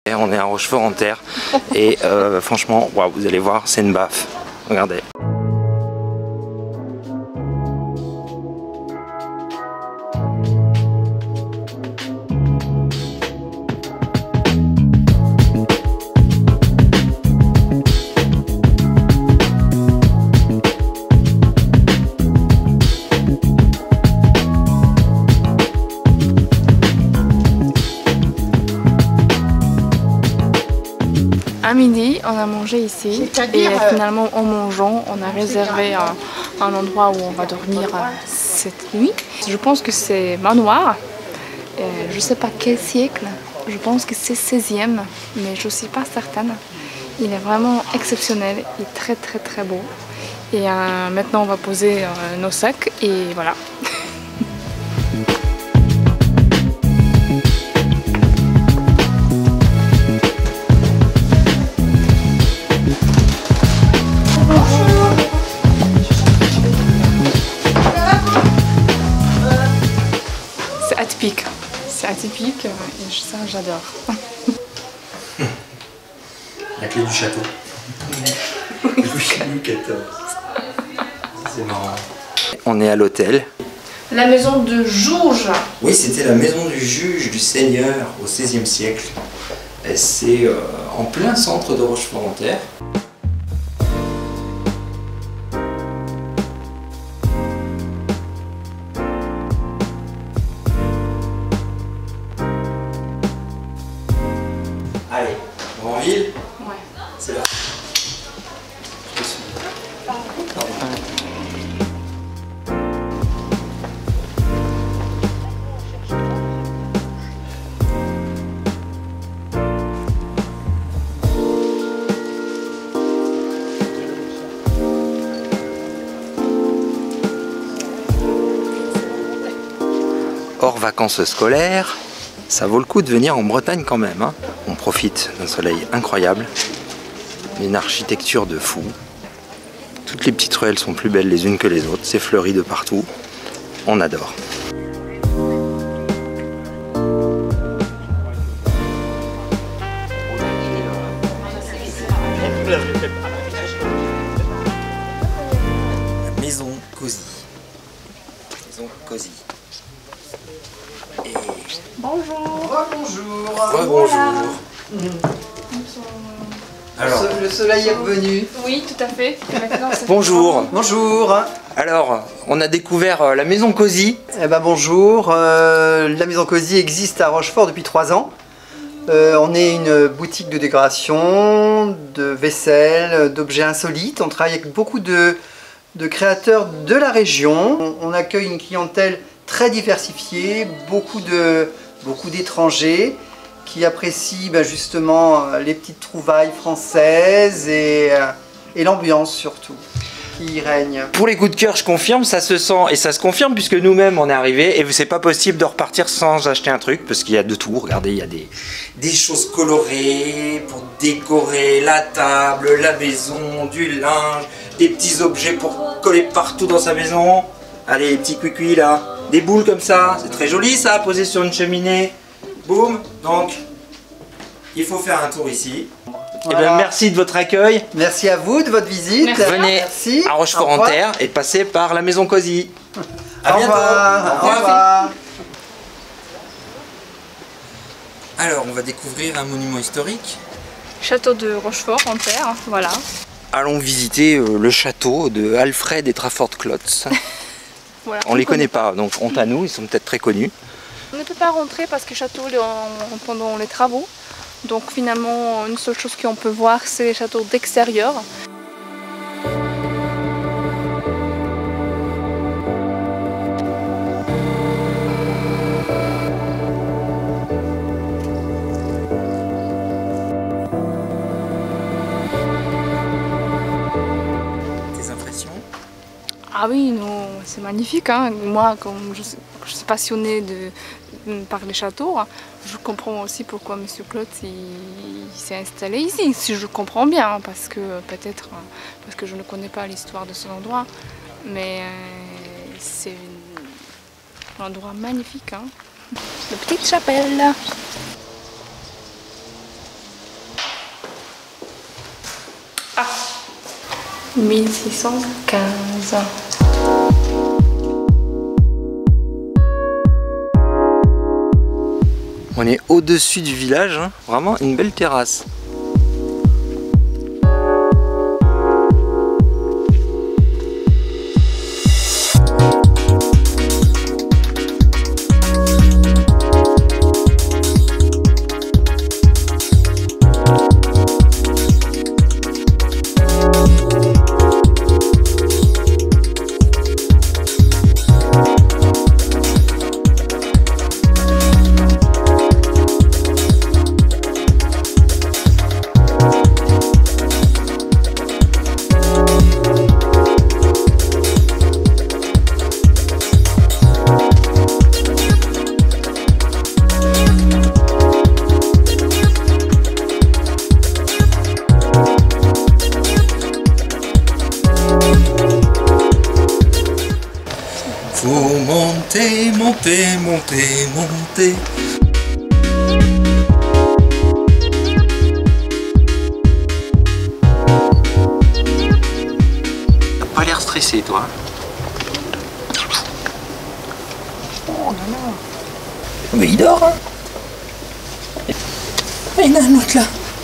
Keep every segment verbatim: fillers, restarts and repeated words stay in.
On est à Rochefort-en-Terre et euh, franchement, wow, vous allez voir, c'est une baffe. Regardez. À midi, on a mangé ici et euh, finalement en mangeant, on a réservé un, un endroit où on va dormir euh, cette nuit. Je pense que c'est manoir, euh, je ne sais pas quel siècle, je pense que c'est seizième, mais je ne suis pas certaine. Il est vraiment exceptionnel, il est très très très beau. Et euh, maintenant on va poser euh, nos sacs et voilà. Atypique, c'est atypique et ça j'adore. La clé du château. Louis quatorze. C'est marrant. On est à l'hôtel. La maison de Jouge. Oui, c'était la maison du juge du Seigneur au seizième siècle. C'est euh, en plein centre de Rochefort-en-Terre. Allez, Grandville. Ouais. C'est là. Je te suis. Hors vacances scolaires, ça vaut le coup de venir en Bretagne quand même, hein. On profite d'un soleil incroyable, d'une architecture de fou. Toutes les petites ruelles sont plus belles les unes que les autres, c'est fleuri de partout. On adore. La maison cosy. Maison cosy. Et... Bonjour. Bonjour. Rebonjour. Alors, Le soleil est revenu. Oui, tout à fait. Maintenant, ça fait bonjour. Bonjour. Alors, on a découvert euh, la maison cosy. Eh ben bonjour. Euh, la maison Cosy existe à Rochefort depuis trois ans. Euh, on est une boutique de décoration, de vaisselle, d'objets insolites. On travaille avec beaucoup de, de créateurs de la région. On, on accueille une clientèle très diversifiée, beaucoup de beaucoup d'étrangers qui apprécient ben, justement les petites trouvailles françaises et, et l'ambiance surtout qui règne. Pour les coups de cœur, je confirme, ça se sent et ça se confirme puisque nous-mêmes on est arrivés et c'est pas possible de repartir sans acheter un truc parce qu'il y a de tout. Regardez, il y a des, des choses colorées pour décorer la table, la maison, du linge, des petits objets pour coller partout dans sa maison. Allez, les petits cuicui là, des boules comme ça, c'est très joli ça, posé sur une cheminée. Boum, donc il faut faire un tour ici. Voilà. Et bien, merci de votre accueil. Merci à vous de votre visite. Merci. Venez Merci. à Rochefort-en-Terre et passez par la maison cosy. À Au bientôt. revoir. Au Au revoir. Alors, on va découvrir un monument historique. Château de Rochefort-en-Terre, voilà. Allons visiter euh, le château de Alfred et Trafford Klotz. Voilà. On les connaît pas, donc honte à nous, ils sont peut-être très connus. On ne peut pas rentrer parce que le château il est en- pendant les travaux. Donc finalement, une seule chose qu'on peut voir, c'est les châteaux d'extérieur. Tes impressions? Ah oui, non, c'est magnifique, hein. Moi, comme je suis, je suis passionnée de, par les châteaux, je comprends aussi pourquoi M. Klotz il, il s'est installé ici, si je comprends bien, hein, parce que peut-être parce que je ne connais pas l'histoire de cet endroit, mais euh, c'est un endroit magnifique, hein. La petite chapelle. mille six cent quinze. On est au-dessus du village, hein. Vraiment une belle terrasse. Faut monter, monter, monter, monter. T'as pas l'air stressé, toi. Oh là là. Mais il dort, hein. Il y en a un autre là.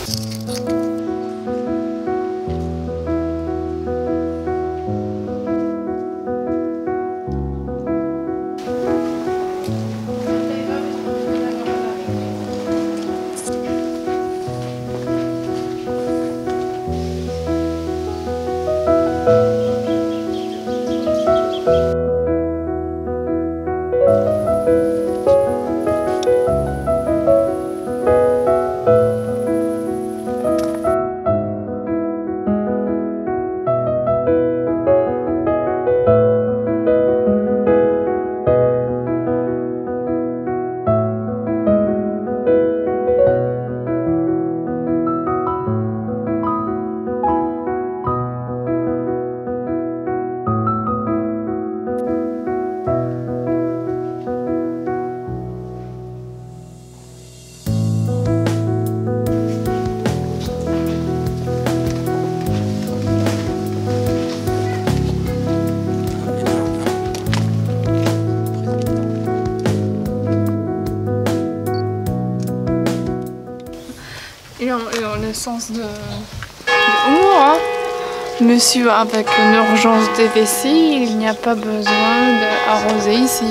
Ils ont, ils ont le sens de, de humour, hein. Monsieur avec une urgence de vessie, il n'y a pas besoin d'arroser ici.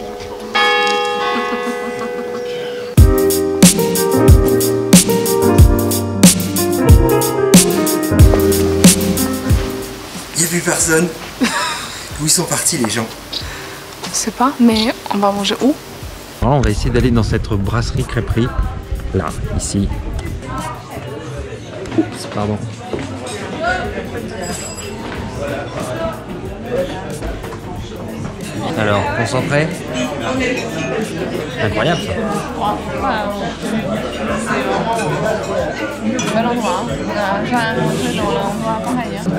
Il n'y a plus personne. Où ils sont partis les gens? Je ne sais pas, mais on va manger où? On va essayer d'aller dans cette brasserie crêperie. Là, ici. Oups, pardon. Alors, concentré. Incroyable ça. C'est vraiment un bel endroit. Hein. On a jamais mangé dans un endroit pareil. Hein.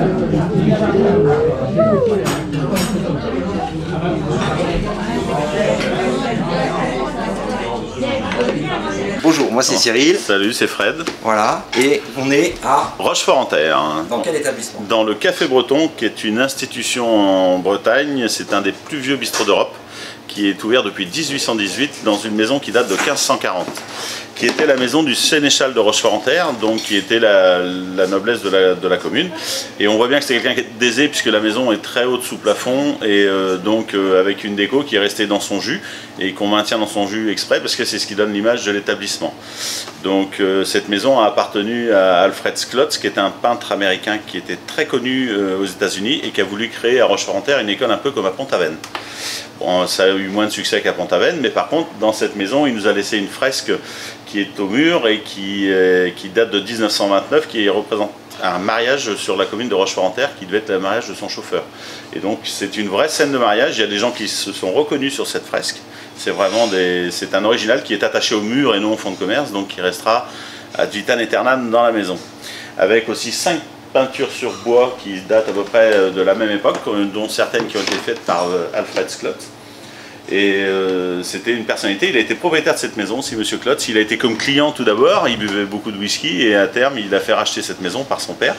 Bonjour, moi c'est Cyril. Salut, c'est Fred. Voilà, et on est à Rochefort-en-Terre. Dans quel établissement? Dans le Café Breton, qui est une institution en Bretagne. C'est un des plus vieux bistrots d'Europe, qui est ouvert depuis mille huit cent dix-huit dans une maison qui date de quinze cent quarante, qui était la maison du sénéchal de Rochefort-en-Terre, donc qui était la, la noblesse de la, de la commune. Et on voit bien que c'est quelqu'un qui est d'aisé, puisque la maison est très haute sous plafond, et euh, donc euh, avec une déco qui est restée dans son jus, et qu'on maintient dans son jus exprès, parce que c'est ce qui donne l'image de l'établissement. Donc euh, cette maison a appartenu à Alfred Schlotz, qui est un peintre américain qui était très connu euh, aux États-Unis, et qui a voulu créer à Rochefort-en-Terre une école un peu comme à Pont-Aven. Bon, ça a eu moins de succès qu'à Pont-Aven, mais par contre, dans cette maison, il nous a laissé une fresque qui est au mur et qui, euh, qui date de mille neuf cent vingt-neuf, qui représente un mariage sur la commune de Rochefort-en-Terre, qui devait être le mariage de son chauffeur. Et donc, c'est une vraie scène de mariage. Il y a des gens qui se sont reconnus sur cette fresque. C'est vraiment des... c'est un original qui est attaché au mur et non au fonds de commerce, donc qui restera ad vitam aeternam dans la maison. Avec aussi cinq peintures sur bois qui datent à peu près de la même époque, dont certaines qui ont été faites par Alfred Schlotz. Et euh, c'était une personnalité, il a été propriétaire de cette maison, c'est Monsieur Klotz. Il a été comme client tout d'abord, il buvait beaucoup de whisky et à terme il a fait racheter cette maison par son père.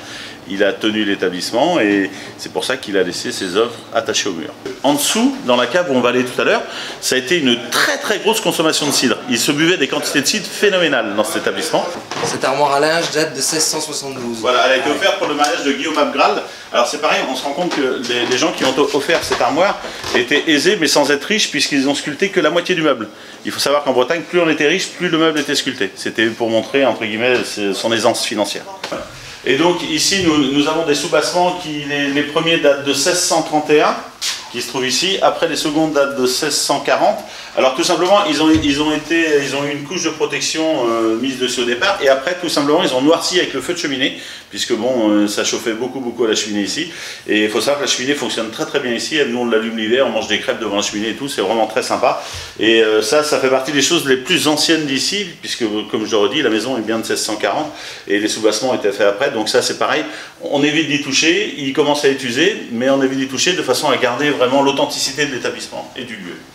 il a tenu l'établissement et c'est pour ça qu'il a laissé ses œuvres attachées au mur. En dessous, dans la cave où on va aller tout à l'heure, ça a été une très très grosse consommation de cidre. Il se buvait des quantités de cidre phénoménales dans cet établissement. Cette armoire à linge date de seize cent soixante-douze. Voilà, elle a été offerte pour le mariage de Guillaume Abgral. Alors c'est pareil, on se rend compte que les, les gens qui ont offert cette armoire étaient aisés mais sans être riches puisqu'ils ont sculpté que la moitié du meuble. Il faut savoir qu'en Bretagne, plus on était riche, plus le meuble était sculpté. C'était pour montrer, entre guillemets, son aisance financière. Voilà. Et donc ici, nous, nous avons des soubassements qui, les, les premiers datent de seize cent trente et un, qui se trouvent ici. Après, les secondes datent de seize cent quarante. Alors tout simplement, ils ont, ils ont, été, ils ont eu une couche de protection euh, mise dessus au départ. Et après, tout simplement, ils ont noirci avec le feu de cheminée, puisque bon, euh, ça chauffait beaucoup, beaucoup à la cheminée ici. Et il faut savoir que la cheminée fonctionne très très bien ici. Nous, on l'allume l'hiver, on mange des crêpes devant la cheminée et tout. C'est vraiment très sympa. Et euh, ça, ça fait partie des choses les plus anciennes d'ici, puisque, comme je le redis, la maison est bien de seize cent quarante et les soubassements étaient faits après. Donc ça, c'est pareil. On évite d'y toucher. Il commence à être usé, mais on évite d'y toucher de façon à garder vraiment l'authenticité de l'établissement et du lieu.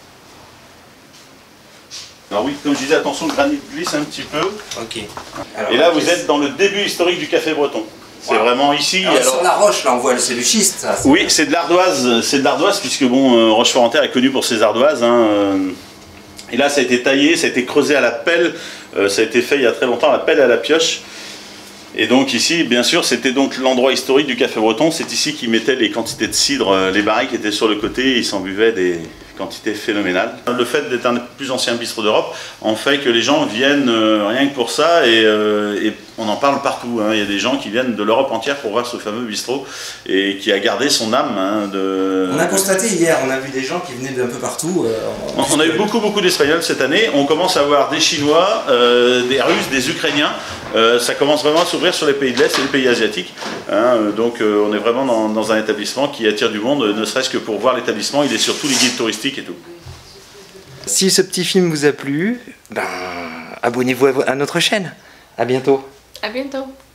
Alors oui, comme je disais, attention, le granit glisse un petit peu. Ok. Alors, et là, vous êtes dans le début historique du café breton. C'est wow. Vraiment ici. Alors, alors... Sur la roche, là, on voit, c'est du schiste, ça. Oui, c'est de l'ardoise, c'est de l'ardoise, puisque bon, euh, Rochefort-en-Terre est connu pour ses ardoises. Hein, euh... Et là, ça a été taillé, ça a été creusé à la pelle. Euh, ça a été fait il y a très longtemps, à la pelle et à la pioche. Et donc ici, bien sûr, c'était donc l'endroit historique du café breton. C'est ici qu'ils mettaient les quantités de cidre. Les barriques étaient sur le côté, ils s'en buvaient des quantités phénoménales. Le fait d'être un des plus anciens bistrots d'Europe en fait que les gens viennent euh, rien que pour ça et, euh, et on en parle partout. Hein. Il y a des gens qui viennent de l'Europe entière pour voir ce fameux bistrot et qui a gardé son âme. Hein, de... On a constaté hier, on a vu des gens qui venaient d'un peu partout. Euh, on, on a eu beaucoup beaucoup d'Espagnols cette année. On commence à voir des Chinois, euh, des Russes, des Ukrainiens. Euh, ça commence vraiment à s'ouvrir sur les pays de l'Est et les pays asiatiques. Hein. Donc euh, on est vraiment dans, dans un établissement qui attire du monde, ne serait-ce que pour voir l'établissement. Il est sur tous les guides touristiques et tout. Si ce petit film vous a plu, ben, abonnez-vous à notre chaîne. À bientôt. À bientôt.